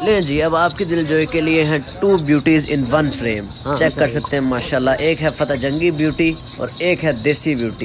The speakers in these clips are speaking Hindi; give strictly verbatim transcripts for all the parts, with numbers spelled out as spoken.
ले जी, अब आपकी दिलजोई के लिए हैं two beauties in one frame. हाँ, चेक कर सकते हैं माशाल्लाह, एक है फतेह जंगी ब्यूटी और एक है देसी ब्यूटी।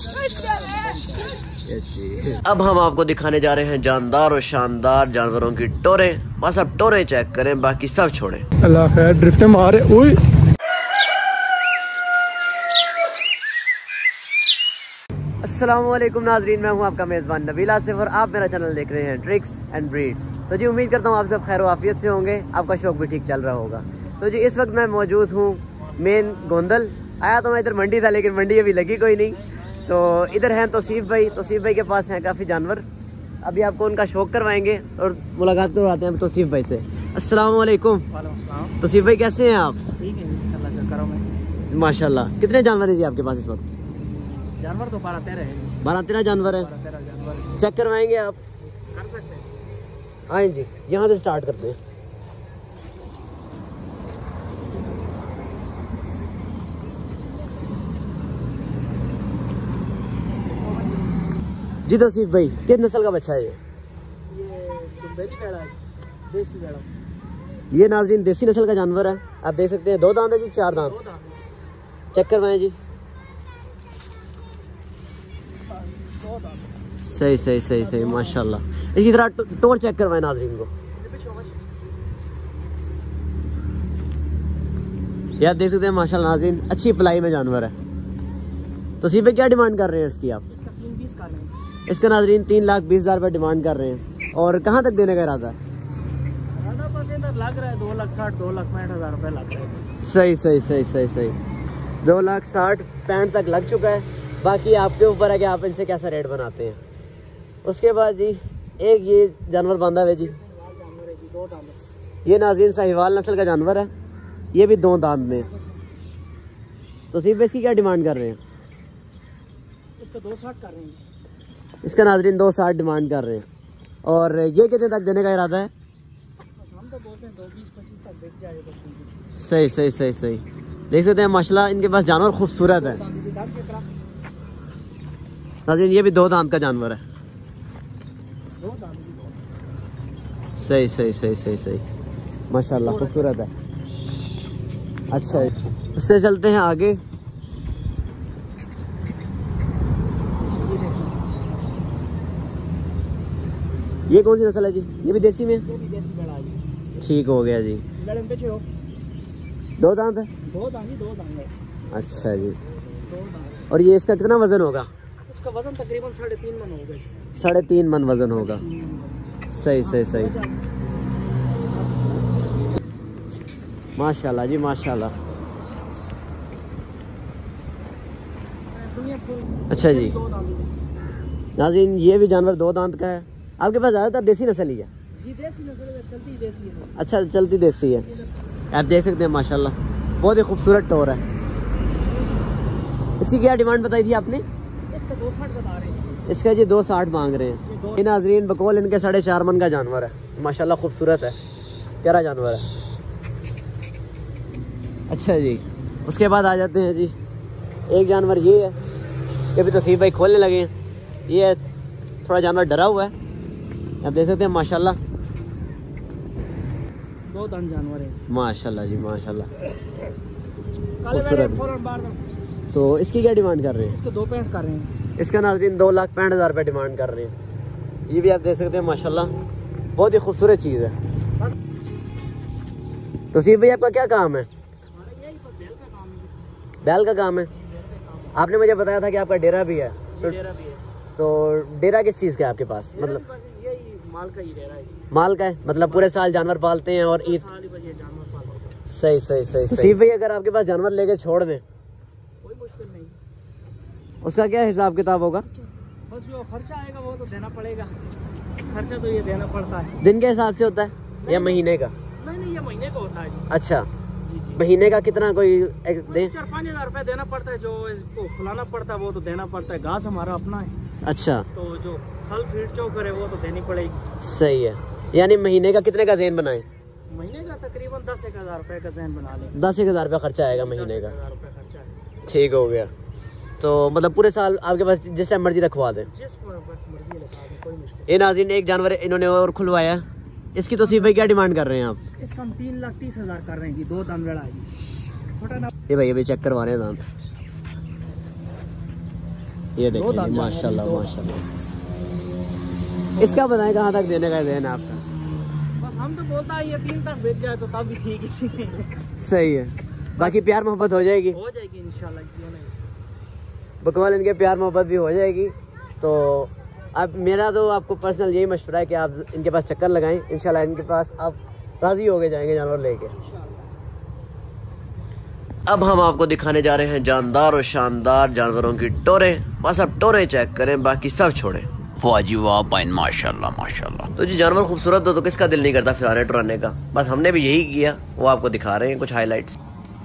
अब हम आपको दिखाने जा रहे हैं जानदार और शानदार जानवरों की टोरें। बस अब टोरें चेक करें, बाकी सब छोड़ें। अल्लाह खैर, ड्रिफ्ट मारे। ओए अस्सलामुअलैकुम नाजरीन, मैं हूं आपका मेज़बान नबील आसिफ और आप मेरा चैनल देख रहे हैं ट्रिक्स एंड ब्रीड्स। तो जी उम्मीद करता हूं आप सब खैर आफियत से होंगे, आपका शौक भी ठीक चल रहा होगा। तो जी इस वक्त मैं मौजूद हूं मेन गोंदल। आया तो मैं इधर मंडी था, लेकिन मंडी अभी लगी कोई नहीं। तो इधर हैं तौसीफ भाई, तौसीफ भाई के पास हैं काफ़ी जानवर। अभी आपको उनका शौक करवाएंगे और मुलाकात करवाते हैं तौसीफ भाई से। अस्सलामुअलैकुम। तौसीफ भाई कैसे हैं आप? ठीक है माशाल्लाह। कितने जानवर हैं जी आपके पास इस वक्त? जानवर तो बारह तेरह है। बारह तेरह जानवर है। जानवर चेक करवाएंगे आप? कर सकते हैं। आए जी, यहाँ से स्टार्ट करते हैं। जी तौसीफ भाई, किस नस्ल का बच्चा है ये? ये बेड़ा है, देसी बेड़ा। ये नाजरीन देसी नस्ल का जानवर है, आप देख सकते हैं। दो दांत है जी, चार दांत? चेक करवाएं जी। सही सही सही सही माशाल्लाह। इसी तरह टो, टोर चेक करवाएं नाजरीन को। ये आप देख सकते हैं माशाल्लाह नाजरीन, अच्छी पलाई में जानवर है। तो सी पे क्या डिमांड कर रहे हैं इसकी आप? इसका नाजरीन तीन लाख बीस हजार रुपये डिमांड कर रहे हैं। और कहाँ तक देने का इरादा है? लग रहा है दो लाख साठ दो लाख पैंठ हजार रुपये लग रहा है। सही सही सही सही सही दो लाख साठ पैंठ तक लग चुका है। बाकी आपके ऊपर है कि आप इनसे कैसा रेट बनाते हैं। उसके बाद जी एक ये जानवर बांधा हुआ जी, ये नाज़रीन साहिवाल नस्ल का जानवर है, ये भी दो दांत में। तो सिर्फ इसकी क्या डिमांड कर रहे हैं? इसका दो साठ कर रहे हैं। इसका नाज़रीन दो साठ डिमांड कर रहे हैं। और ये कितने तक देने का इरादा है? हम तो बोलते हैं दो बीस पच्चीस तक बिक जाएगा। सही सही सही सही देख सकते हैं माशाल्लाह, इनके पास जानवर खूबसूरत है नाज़रीन। ये भी दो दांत का जानवर है। सही सही सही सही सही माशाल्लाह, खूबसूरत है। अच्छा, उससे चलते हैं आगे। ये कौन सी नस्ल है जी? ये भी देसी में? ठीक हो गया जी। दो दांत है? दो दांत दो दांत है। अच्छा जी। और ये इसका कितना वजन होगा? इसका वजन तकरीबन साढ़े तीन मन होगा। साढ़े तीन मन वजन होगा। सही सही सही माशाल्लाह जी माशाल्लाह। अच्छा जी नाज़रीन, ये भी जानवर दो दांत का है। आपके पास ज़्यादातर देसी नस्ल ही है? जी देसी नस्ल है, चलती देसी है। अच्छा, चलती देसी है। आप देख सकते हैं माशाल्लाह, बहुत ही खूबसूरत टोर है। इसकी क्या डिमांड बताई थी आपने? इसका दो साठ बता रहे हैं। इसका जी दो साठ मांग रहे हैं। ये नाजरीन बकौल इनके साढ़े चार मन का जानवर है। माशाल्लाह खूबसूरत है, प्यारा जानवर है। अच्छा जी, उसके बाद आ जाते हैं जी, एक जानवर ये है, ये भी तौसीफ भाई खोलने लगे हैं। ये थोड़ा जानवर डरा हुआ है, आप देख सकते हैं माशाल्लाह। दो दांत जानवर है माशाल्लाह जी माशाल्लाह, खूबसूरत है। तो इसकी क्या डिमांड कर रहे हैं? इसको दो पैंठ कर रहे हैं। इसका नाज़रीन दो लाख पैंठ हज़ार रुपये डिमांड कर रहे हैं। ये भी आप देख सकते हैं माशाल्लाह, बहुत ही खूबसूरत चीज़ है। तो सिर्फ भाई आपका क्या काम है? बैल का काम है। आपने मुझे बताया था कि आपका डेरा भी है। तो डेरा भी है। तो डेरा किस चीज़ का है आपके पास? मतलब माल का ही डेरा है। माल का है, मतलब पूरे साल जानवर पालते हैं और ईद। सही सही सही सही भाई, अगर आपके पास जानवर लेके छोड़ दें कोई मुश्किल नहीं, उसका क्या हिसाब किताब होगा? बस जो खर्चा आएगा वो तो देना पड़ेगा। खर्चा तो ये देना पड़ता है। दिन के हिसाब से होता है या महीने का? नहीं नहीं, ये महीने का होता है जी। अच्छा जी जी। महीने का कितना कोई दे? चार पाँच हजार रुपये देना पड़ता है। जो इसको खिलाना पड़ता है वो तो देना पड़ता है। घास हमारा अपना है। अच्छा, तो जो खल फीड चो करे वो तो देनी पड़ेगी। सही है। यानी महीने का कितने का ज़हन बनाए? महीने का तकरीबन दस एक हजार रुपये का ज़हन बना लें। दस एक हज़ार रुपया खर्चा आएगा महीने का। खर्चा है। ठीक हो गया। तो मतलब पूरे साल आपके पास जिस टाइम मर्जी रखवा दें? जिस मर्जी रखवा दें, कोई मुश्किल। ये नाज़रीन एक जानवर इन्होंने और खुलवाया, इसकी तौसीफ भाई क्या डिमांड कर रहे हैं आप? इसका हम तीन लाख तीस हजार कर रहे हैं जी, दो दाम लड़ा है जी। छोटा ना ये भाई अभी चेक करवा रहे हैं दांत, ये देखिए जी, माशाल्लाह माशाल्लाह। इसका बताएं कहाँ तक देने का देना आपका? बस हम तो बोलता है ये तीन तक बेच जाए तो तब भी ठीक है। सही है, बाकी प्यार मोहब्बत हो जाएगी, हो जाएगी इंशाल्लाह, क्यों नहीं। बकवाल इनके प्यार मोहब्बत भी हो जाएगी। तो अब मेरा तो आपको पर्सनल यही मशवरा है कि आप इनके पास चक्कर लगाएं, इंशाल्लाह इनके पास आप राज़ी हो गए जाएंगे जानवर लेके। अब हम आपको दिखाने जा रहे हैं जानदार और शानदार जानवरों की टोरें। बस आप टोरें चेक करें, बाकी सब छोड़ें। वाह जी वाह पाइन, माशाल्लाह माशाल्लाह। तो जी जानवर खूबसूरत हो तो किसका दिल नहीं करता फिराने टुराने का। बस हमने भी यही किया, वो आपको दिखा रहे हैं कुछ हाईलाइट्स।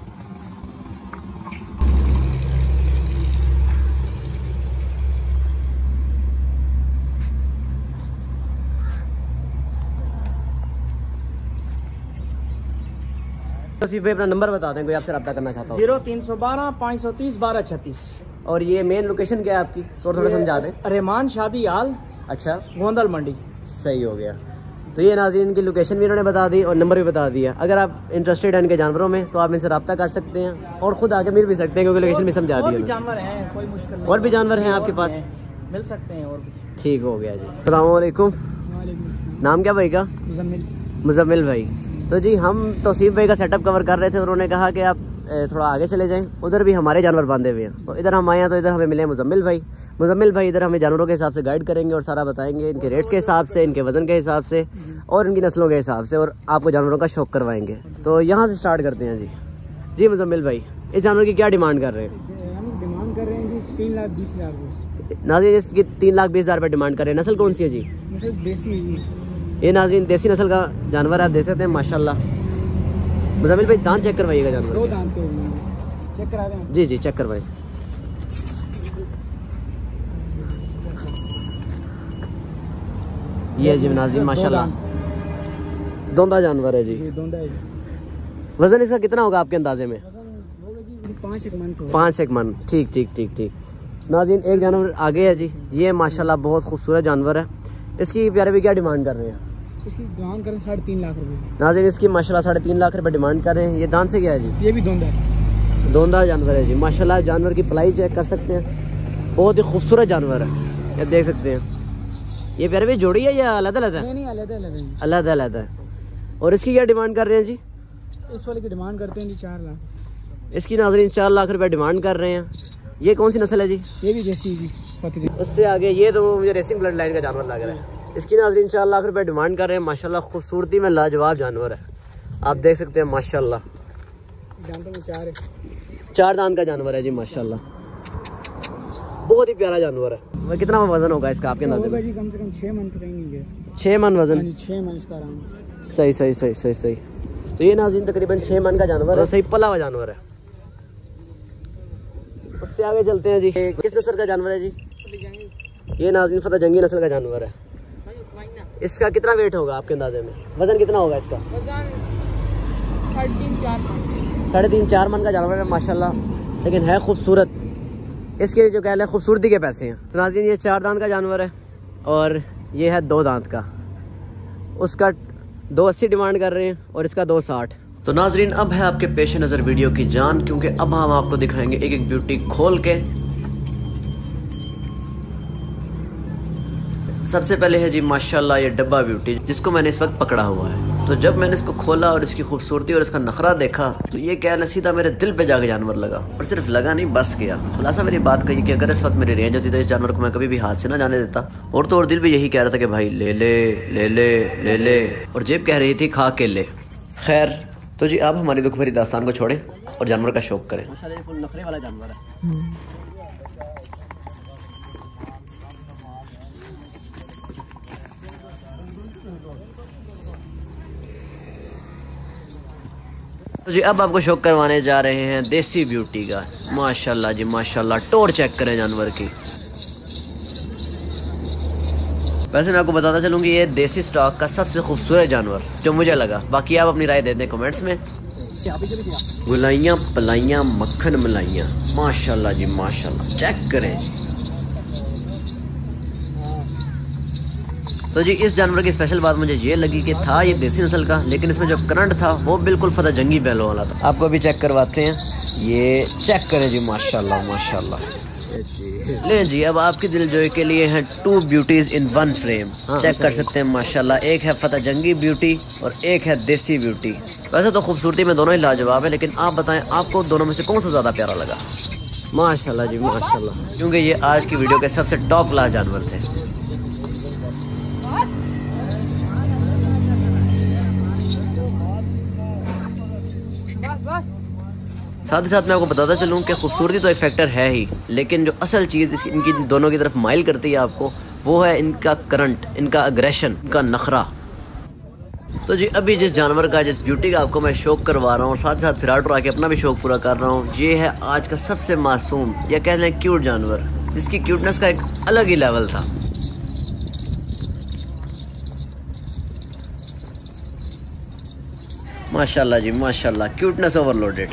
तो अपना नंबर बता दें, कोई आपसे रब्ता करना चाहता हो। जीरो तीन सौ बारह पाँच सौ तीस बारह छत्तीस। और ये मेन लोकेशन क्या है आपकी, तो थोड़ा समझा दें। रहमान शादी हाल, अच्छा, गोंदल मंडी। सही हो गया। तो ये नाज़रीन की लोकेशन भी इन्होंने बता दी और नंबर भी बता दिया। अगर आप इंटरेस्टेड हैं इनके जानवरों में तो आप इनसे रब्ता कर सकते हैं और खुद आके मिल भी सकते हैं, क्योंकि लोकेशन भी समझा दी है। जानवर हैं, कोई मुश्किल नहीं। और भी जानवर हैं आपके पास, मिल सकते हैं और भी। ठीक हो गया जी। अस्सलाम वालेकुम। नाम क्या भाई का? मुजम्मिल। मुजम्मिल भाई। तो जी हम तौसीफ भाई का सेटअप कवर कर रहे थे, उन्होंने कहा कि आप थोड़ा आगे चले जाएं, उधर भी हमारे जानवर बांधे हुए हैं। तो इधर हम आए हैं तो इधर हमें मिले मुजम्मिल भाई। मुजम्मिल भाई इधर हमें जानवरों के हिसाब से गाइड करेंगे और सारा बताएंगे, इनके रेट्स के हिसाब से, इनके वजन के हिसाब से और इनकी नस्लों के हिसाब से, और आपको जानवरों का शौक करवाएंगे। तो यहाँ से स्टार्ट करते हैं जी। जी मुजम्मिल भाई, इस जानवर की क्या डिमांड कर रहे हैं? डिमांड कर रहे हैं जी तीन लाख बीस हजार। नाज़रीन इसकी तीन लाख बीस हज़ार रुपये डिमांड कर रहे हैं। नस्ल कौन सी है जी? देसी जी। ये नाज़रीन देसी नस्ल का जानवर आप देख सकते हैं, माशाल्लाह। मुजम्मिल भाई दांत चेक करवाइएगा जानवर। दो दांत चेक करा दें। जी जी चेक करवाइए। ये जी नाज़रीन माशाल्लाह दोंदा जानवर है जी। दोंदा है। वजन इसका कितना होगा आपके अंदाजे में? पाँच एक मन। पाँच एक मन, ठीक ठीक ठीक ठीक। नाज़रीन एक जानवर आगे है जी, ये माशाल्लाह बहुत खूबसूरत जानवर है। इसकी प्यारे भी क्या डिमांड कर रहे हैं? इसकी डिमांड करें साढ़े तीन लाख रुपए। नाज़रीन इसकी माशाल्लाह साढ़े तीन लाख रुपए डिमांड कर रहे हैं। ये दांत से क्या है जी? ये भी दोंदा है। दोंदा जानवर है जी, माशाल्लाह। जानवर की पलाई चेक कर सकते हैं, बहुत ही खूबसूरत जानवर है, ये देख सकते हैं। ये प्यारे भी जोड़ी है या अलग अलग है? नहीं नहीं अलग अलग है। अलग अलग है। और इसकी क्या डिमांड कर रहे हैं जी? इस वाले की डिमांड करते हैं जी चार लाख। इसकी नाज़रीन चार लाख रुपए डिमांड कर रहे हैं। ये कौन सी नस्ल है जी? ये भी देसी जी। उससे आगे ये तो मुझे रेसिंग ब्लड लाइन का जानवर लग रहा है। इसकी नाज़रीन चार लाख रुपए डिमांड कर रहे हैं। माशाल्लाह खूबसूरती में लाजवाब जानवर है, आप देख सकते हैं माशाल्लाह। दांतों में चार है। चार दांत का जानवर है जी माशाल्लाह, बहुत ही प्यारा जानवर है। वह कितना वजन होगा इसका आपके अंदाजे में? कम से कम छः मन तो रहेंगे। छः मन वजन? छः मन इसका आराम। सही सही सही सही सही। तो ये नाज़रीन तकरीबन छः मन का जानवर है, सही पला हुआ जानवर है। उससे आगे चलते हैं जी। किस नस्ल का जानवर है जी? ये नाज़रीन फतेह जंगी नस्ल का जानवर है। इसका कितना वेट होगा आपके अंदाजे में? वजन कितना होगा इसका? साढ़े तीन चार मन। साढ़े तीन चार मन का जानवर है माशाल्लाह, लेकिन है खूबसूरत। इसके जो कह लें खूबसूरती के पैसे हैं। तो नाज़रीन ये चार दांत का जानवर है और ये है दो दांत का। उसका दो अस्सी डिमांड कर रहे हैं और इसका दो साठ। तो नाज़रीन अब है आपके पेश नज़र वीडियो की जान, क्योंकि अब हम आपको दिखाएंगे एक एक ब्यूटी खोल के। सबसे पहले है जी माशाल्लाह ये डब्बा ब्यूटी, जिसको मैंने इस वक्त पकड़ा हुआ है। तो जब मैंने इसको खोला और इसकी खूबसूरती और इसका नखरा देखा तो ये क्या है, सीधा मेरे दिल पे जाके जानवर लगा। और सिर्फ लगा नहीं, बस गया। खुलासा मेरी बात कही कि अगर इस वक्त मेरी रेंज होती तो इस जानवर को मैं कभी भी हाथ से ना जाने देता। और तो और दिल भी यही कह रहा था कि भाई ले ले ले ले ले ले, और जेब कह रही थी खा के ले। खैर तो जी आप हमारी दुख भरी दास्तान को छोड़ें और जानवर का शौक करें। नखरे वाला जानवर है। तो जी अब आपको शौक करवाने जा रहे हैं देसी ब्यूटी का। माशाल्लाह जी माशाल्लाह, टोर चेक करें जानवर की। वैसे मैं आपको बताता चलूँ कि ये देसी स्टॉक का सबसे खूबसूरत जानवर जो मुझे लगा। बाकी आप अपनी राय दे दें कमेंट्स में। गुलाइयाँ पलाइयाँ मक्खन मलाइयाँ, माशाल्लाह जी माशाल्लाह, चेक करें। तो जी इस जानवर की स्पेशल बात मुझे ये लगी कि था ये देसी नस्ल का, लेकिन इसमें जो करंट था वो बिल्कुल फतह जंगी बैलों वाला था। आपको अभी चेक करवाते हैं, ये चेक करें जी, माशाल्लाह माशाल्लाह। ले जी अब आपकी दिलजोई के लिए हैं two beauties in one frame. हाँ, चेक कर सकते हैं माशाल्लाह, एक है फतह जंगी ब्यूटी और एक है देसी ब्यूटी। वैसे तो खूबसूरती में दोनों ही लाजवाब है, लेकिन आप बताएं आपको दोनों में से कौन सा ज़्यादा प्यारा लगा? माशाल्लाह जी माशाल्लाह, क्योंकि ये आज की वीडियो के सबसे टॉप क्लास जानवर थे। साथ ही साथ मैं आपको बताता चलूँ कि खूबसूरती तो एक फैक्टर है ही, लेकिन जो असल चीज़ इसकी इनकी दोनों की तरफ माइल करती है आपको, वो है इनका करंट, इनका अग्रेशन, इनका नखरा। तो जी अभी जिस जानवर का, जिस ब्यूटी का आपको मैं शौक करवा रहा हूँ, साथ ही साथ फिराट उड़ा के अपना भी शौक पूरा कर रहा हूँ, ये है आज का सबसे मासूम या कह लें क्यूट जानवर, जिसकी क्यूटनेस का एक अलग ही लेवल था। माशाल्लाह जी माशाल्लाह, क्यूटनेस ओवरलोडेड।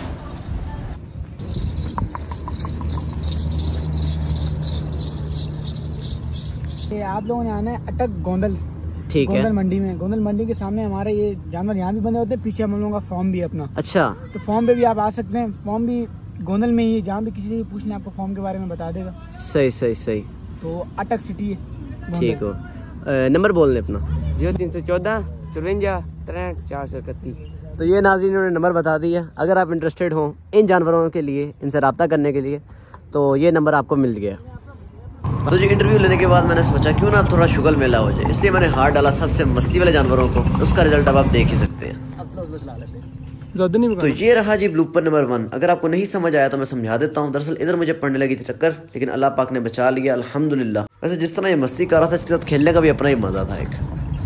ये आप लोगों ने आना है अटक गोंदल, ठीक है, गोंदल मंडी में। गोंदल मंडी के सामने हमारे ये जानवर यहाँ भी बंधे होते हैं, पीछे हम लोगों का फॉर्म भी है अपना। अच्छा, तो फॉर्म पे भी आप आ सकते हैं, फॉर्म भी गोंदल में ही, जहाँ भी किसी से पूछना आपको फॉर्म के बारे में बता देगा। सही सही सही। तो अटक सिटी है, ठीक हो। नंबर बोल दे अपना। जीरो तीन सौ चौदह चौवंजा तिरसठ चार सौ इकतीस। तो ये नाज़रीन ने नंबर बता दिया, अगर आप इंटरेस्टेड हो इन जानवरों के लिए, इनसे रब्ता करने के लिए, तो ये नंबर आपको मिल गया। तो जी इंटरव्यू लेने के बाद मैंने सोचा क्यों ना थोड़ा शुगल मेला हो जाए, इसलिए मैंने हाथ डाला सबसे मस्ती वाले जानवरों को। उसका रिजल्ट अब आप देख ही सकते हैं। तो ये रहा जी ब्लूपर नंबर वन। अगर आपको नहीं समझ आया तो मैं समझा देता हूँ। दरअसल इधर मुझे पड़ने लगी थी टक्कर, लेकिन अल्लाह पाक ने बचा लिया अल्हम्दुलिल्लाह। वैसे जिस तरह ये मस्ती कर रहा था, इसके साथ खेलने का भी अपना ही मजा था एक।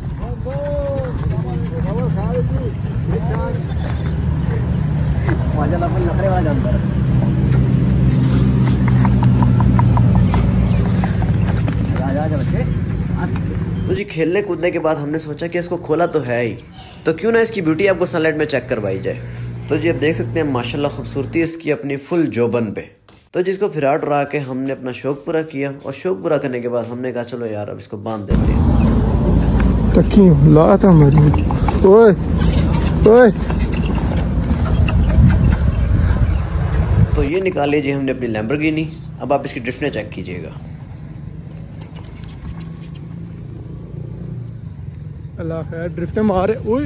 तो जी खेलने कूदने के बाद हमने सोचा कि इसको खोला तो है ही, तो क्यों ना इसकी ब्यूटी आपको सनलाइट में चेक करवाई जाए। तो जी अब देख सकते हैं माशाल्लाह खूबसूरती इसकी अपनी फुल जोबन पे। तो जिसको फिराट उड़ा के हमने अपना शौक पूरा किया, और शौक पूरा करने के बाद हमने कहा चलो यार अब इसको बांध देते हैं। ओए ओए। तो ये निकाल लीजिए हमने अपनी लैम्बोर्गिनी। अब आप इसकी ड्रिफ्ट चेक कीजिएगा। अल्लाह खैर, ड्रिफ्ट मारे। ओए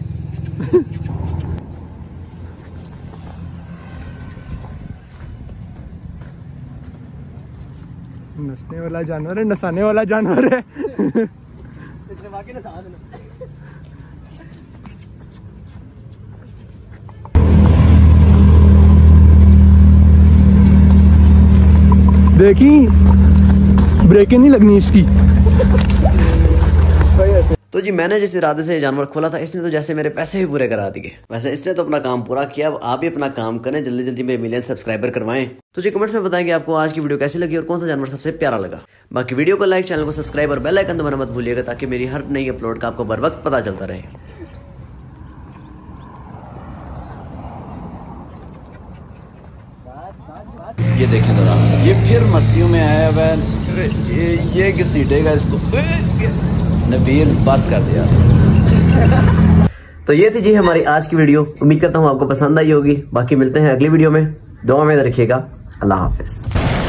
नसने वाला जानवर है, नसाने वाला जानवर है। इसने बाकी नसा देना। देखी ब्रेकें नहीं लगनी इसकी। तो जी मैंने जिस इरादे से जानवर खोला था, इसने तो जैसे मेरे पैसे भी पूरे करा दिए। वैसे इसने तो अपना काम पूरा किया, अब आप भी अपना काम करें, जल्दी जल्दी मेरे मिलियन सब्सक्राइबर करवाएं। तो जी कमेंट्स में बताएं कि आपको आज की वीडियो कैसी लगी और कौन सा जानवर सबसे प्यारा लगा। बाकी वीडियो को लाइक, चैनल को सब्सक्राइब और बेल आइकन दबाना मत भूलिएगा, ताकि मेरी हर नई अपलोड का आपको बर वक्त पता चलता रहे। ये देखें जरा, ये फिर मस्तियों में आया हुआ है, ये, ये घसीटेगा इसको। नबील बस कर दिया। तो ये थी जी हमारी आज की वीडियो। उम्मीद करता हूँ आपको पसंद आई होगी। बाकी मिलते हैं अगली वीडियो में। दुआ में रखिएगा। अल्लाह हाफिज।